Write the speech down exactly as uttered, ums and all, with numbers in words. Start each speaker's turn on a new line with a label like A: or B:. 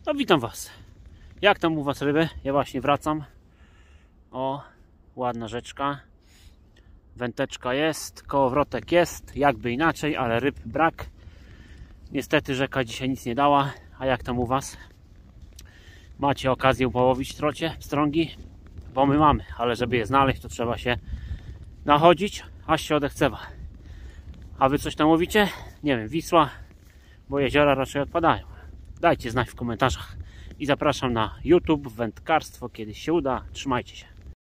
A: No witam Was. Jak tam u Was ryby? Ja właśnie wracam. O, ładna rzeczka. Węteczka jest, kołowrotek jest, jakby inaczej, ale ryb brak. Niestety rzeka dzisiaj nic nie dała. A jak tam u Was? Macie okazję połowić trocie, pstrągi? Bo my mamy, ale żeby je znaleźć, to trzeba się nachodzić, aż się odechcewa. A Wy coś tam łowicie? Nie wiem, Wisła, bo jeziora raczej odpadają. Dajcie znać w komentarzach. I zapraszam na YouTube, wędkarstwo, kiedyś się uda. Trzymajcie się.